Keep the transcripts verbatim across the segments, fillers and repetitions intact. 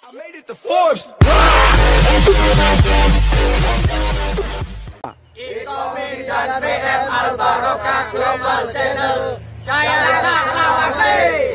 I made it to Forbes. Ikomi dan B M Al Barokah Global Channel. Saya Saklawasi.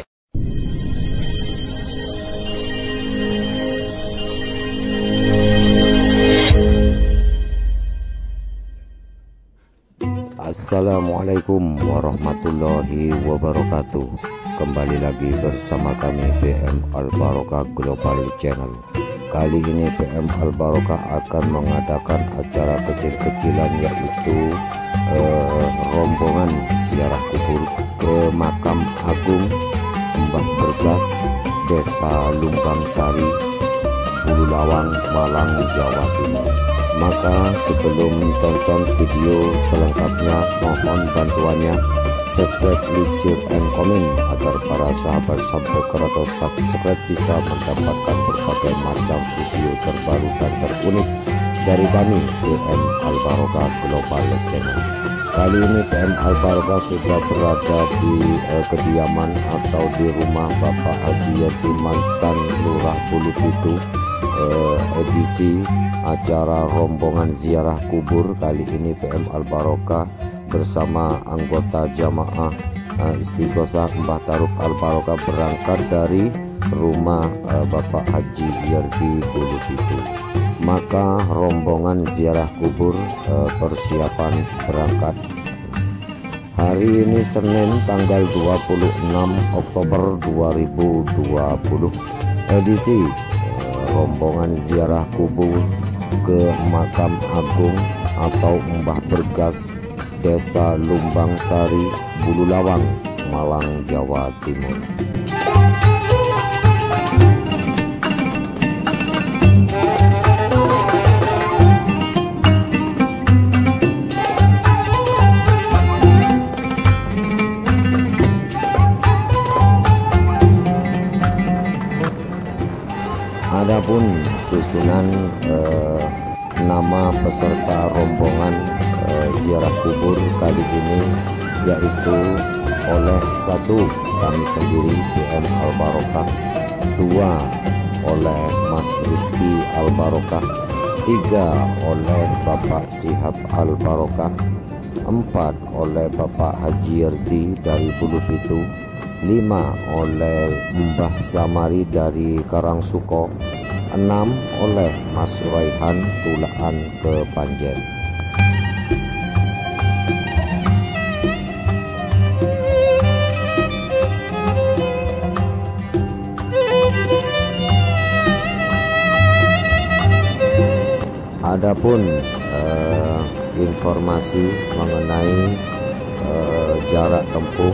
Assalamualaikum warahmatullahi wabarakatuh. Kembali lagi bersama kami B M Al Barokah Global Channel. Kali ini B M Al Barokah akan mengadakan acara kecil-kecilan, yaitu eh, rombongan ziarah kubur ke Makam Agung Mbah Bergas, Desa Lumbang Sari, Bululawang, Malang, Jawa Timur. Maka sebelum tonton video selengkapnya, mohon bantuannya subscribe, like, share, and comment agar para sahabat subscriber atau subscribe bisa mendapatkan berbagai macam video terbaru dan terunik dari kami B M Al Barokah Global Channel. Kali ini B M Al Barokah sudah berada di eh, kediaman atau di rumah Bapak Haji Yatim mantan Lurah Bulupitu. Eh, edisi acara rombongan ziarah kubur kali ini B M Al Barokah bersama anggota jamaah uh, Istighosah Mbah Tarub Al Barokah berangkat dari rumah uh, Bapak Haji Yardi Bulupitu. Maka rombongan ziarah kubur uh, persiapan berangkat. Hari ini Senin tanggal dua puluh enam Oktober dua ribu dua puluh. Edisi rombongan ziarah kubur ke Makam Agung atau Mbah Bergas, Desa Lumbang Sari, Bululawang, Malang, Jawa Timur. Adapun susunan eh, nama peserta rombongan eh, ziarah kubur kali ini, yaitu oleh satu kami sendiri B M Al Barokah, dua oleh Mas Rizky Al Barokah, tiga oleh Bapak Sihab Al Barokah, empat oleh Bapak Haji Yardi dari Bulupitu, lima oleh Mbah Samari dari Karangsuko, enam oleh Mas Raihan Tulaan ke Panjen. Adapun eh, informasi mengenai eh, jarak tempuh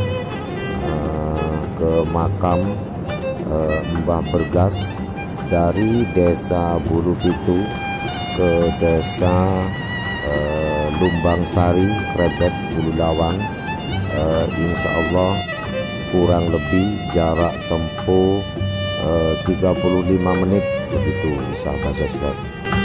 ke makam eh, Mbah Bergas dari Desa Bulupitu ke Desa eh, Lumbang Sari, Krebet, Bululawang, eh, insya Allah kurang lebih jarak tempuh eh, tiga puluh lima menit begitu, bisa subscribe.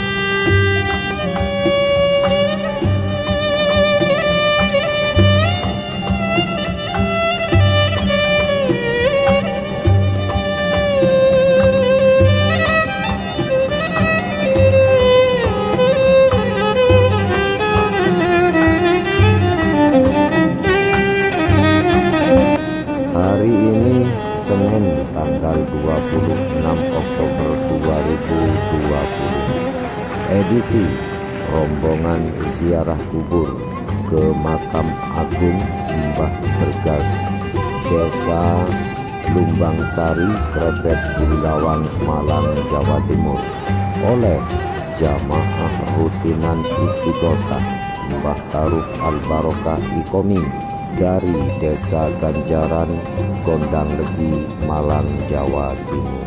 Senin tanggal dua puluh enam Oktober dua ribu dua puluh. Edisi rombongan ziarah kubur ke Makam Agung Mbah Bergas, Desa Lumbang Sari, Krebet, Bululawang, Malang, Jawa Timur oleh jamaah rutinan Istighosah Mbah Tarub Al Barokah Ikomi dari Desa Ganjaran, Gondang Legi, Malang, Jawa Timur.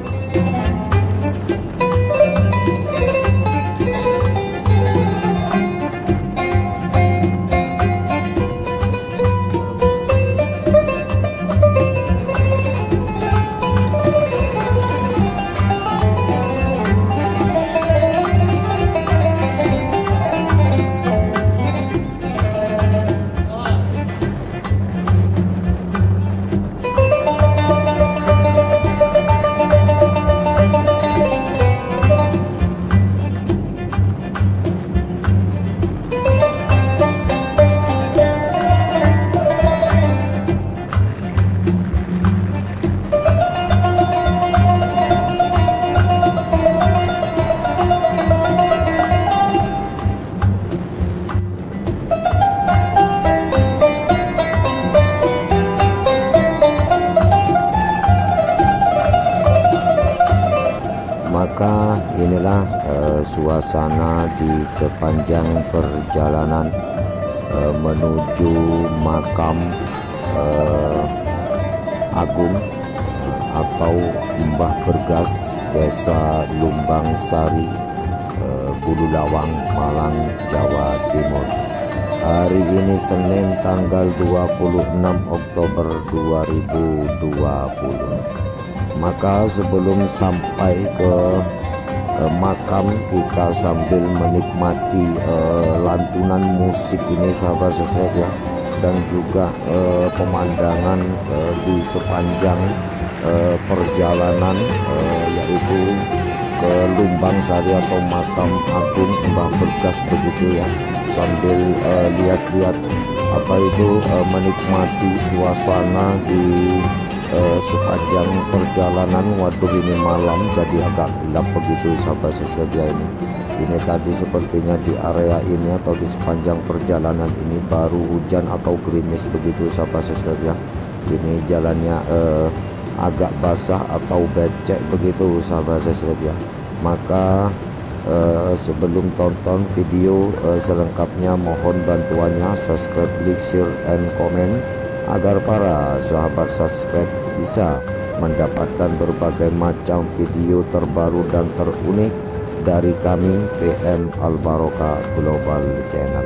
Maka inilah uh, suasana di sepanjang perjalanan uh, menuju makam uh, Agung uh, atau Mbah Bergas Desa Lumbang Sari, uh, Bululawang, Malang, Jawa Timur. Hari ini Senin tanggal dua puluh enam Oktober dua ribu dua puluh. Maka sebelum sampai ke eh, makam, kita sambil menikmati eh, lantunan musik ini sahabat sesuai ya, dan juga eh, pemandangan eh, di sepanjang eh, perjalanan eh, yaitu ke Lumbang Sari atau makam Agung Mbah Bergas begitu ya, sambil lihat-lihat eh, apa itu eh, menikmati suasana di Uh, sepanjang perjalanan. Waduh, ini malam jadi agak gelap begitu sahabat sesedia ini. Ini tadi sepertinya di area ini atau di sepanjang perjalanan ini baru hujan atau gerimis begitu sahabat sesedia. Ini jalannya uh, agak basah atau becek begitu sahabat sesedia. Maka uh, sebelum tonton video uh, selengkapnya, mohon bantuannya subscribe, like, share, and comment agar para sahabat subscribe bisa mendapatkan berbagai macam video terbaru dan terunik dari kami P M Al Barokah Global Channel.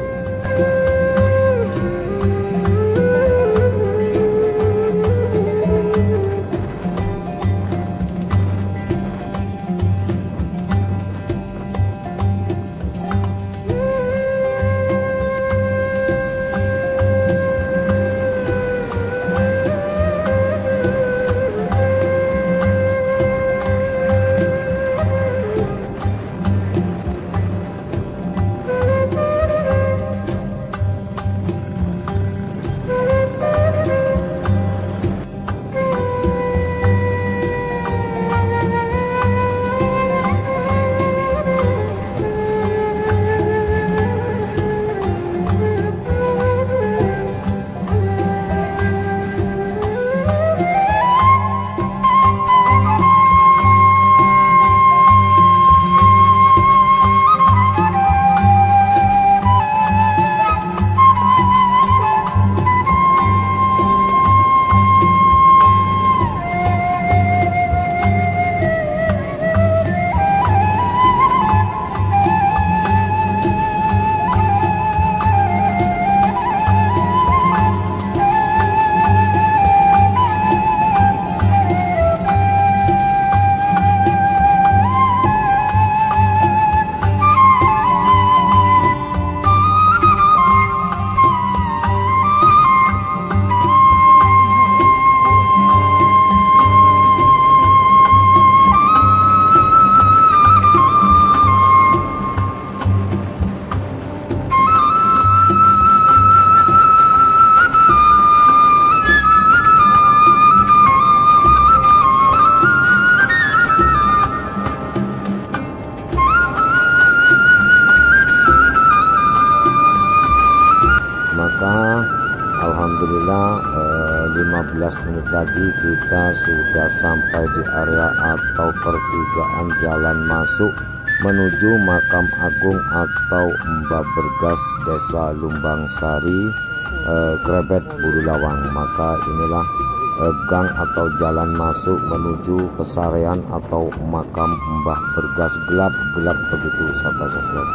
Alhamdulillah eh, lima belas menit lagi kita sudah sampai di area atau pertigaan jalan masuk menuju makam Agung atau Mbah Bergas Desa Lumbang Sari, eh, Krebet, Bululawang. Maka inilah eh, gang atau jalan masuk menuju pesarean atau makam Mbah Bergas. Gelap-gelap begitu sahabat-sahabat.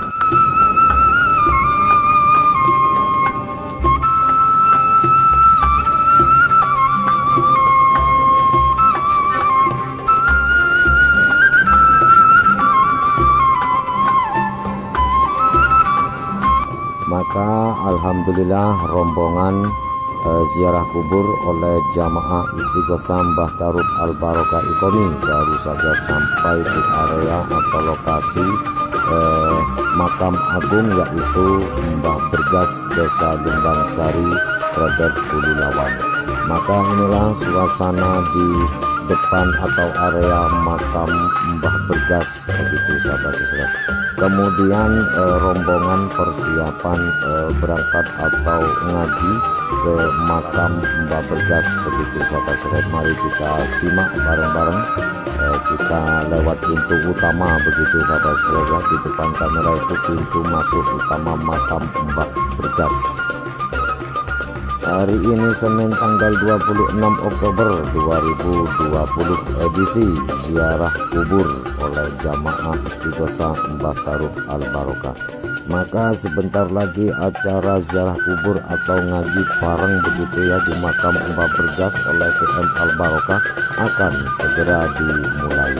Maka alhamdulillah rombongan eh, ziarah kubur oleh jamaah Istighosah Mbah Tarub Al Barokah Ikomi baru saja sampai di area atau lokasi eh, makam Agung, yaitu Mbah Bergas Desa Lumbang Sari, Krebet, Bululawang. Maka inilah suasana di depan atau area makam Mbah Bergas begitu sahabat-sahabat. Kemudian eh, rombongan persiapan eh, berangkat atau ngaji ke makam Mbah Bergas begitu sahabat-sahabat. Mari kita simak bareng-bareng eh, kita lewat pintu utama begitu sahabat saudara. Di depan kamera itu pintu masuk utama makam Mbah Bergas. Hari ini Senin tanggal dua puluh enam Oktober dua ribu dua puluh, edisi ziarah kubur oleh Jamaah Istighosah Mbah Tarub Al Barokah. Maka sebentar lagi acara ziarah kubur atau ngaji bareng begitu ya di makam Mbah Bergas oleh P M Al Barokah akan segera dimulai.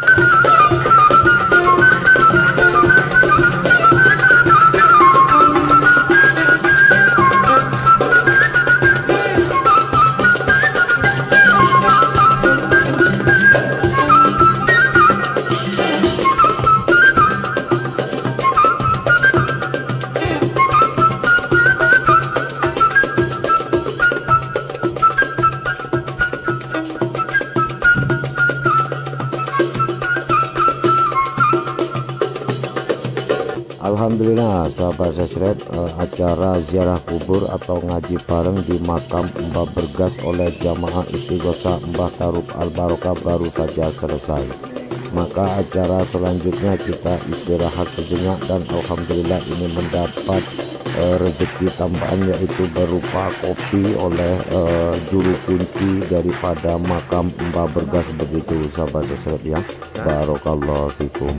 Alhamdulillah sahabat subscribe, eh, acara ziarah kubur atau ngaji bareng di makam Mbah Bergas oleh Jamaah Istighosah Mbah Tarub Al Barokah baru saja selesai. Maka acara selanjutnya kita istirahat sejenak dan alhamdulillah ini mendapat eh, rezeki tambahan, yaitu berupa kopi oleh eh, juru kunci daripada makam Mbah Bergas begitu sahabat subscribe ya. Barakallahu fikum.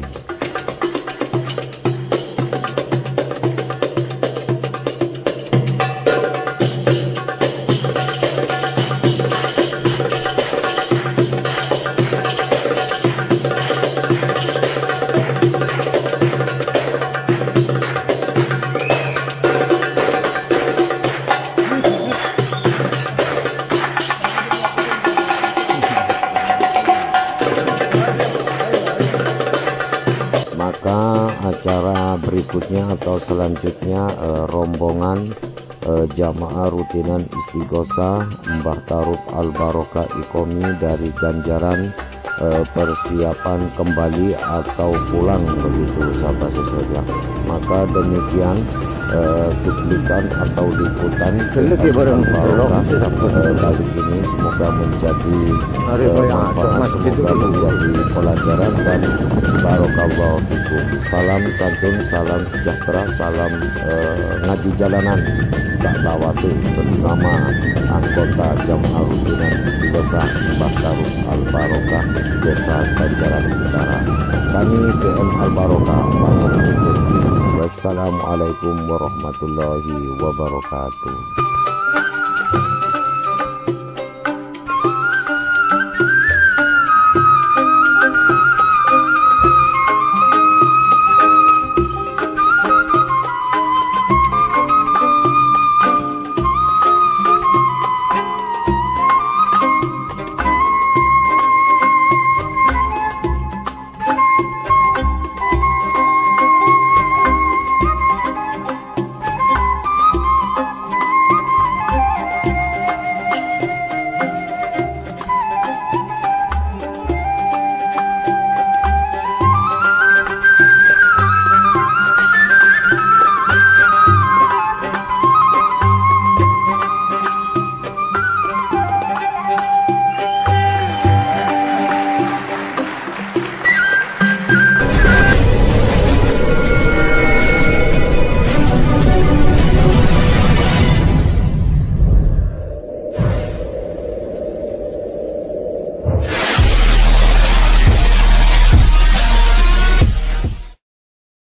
Maka acara berikutnya atau selanjutnya eh, rombongan eh, jamaah rutinan Istighosah Mbah Tarub Al Barokah Ikomi dari Ganjaran eh, persiapan kembali atau pulang begitu sahabat sesuatu. Maka demikian eh, cuplikan atau liputan Al Barokah eh, kali ini semoga menjadi eh, manfaat, semoga menjadi pelajaran dan barakallahu fikum. Salam santun, salam sejahtera, salam eh, ngaji jalanan saklawase bersama anggota Jamaah Rutinan Istighosah Mbah Tarub Al Barokah Desa Ganjaran Utara. Kami P M Al Barokah pamit undur diri. Wassalamualaikum warahmatullahi wabarakatuh.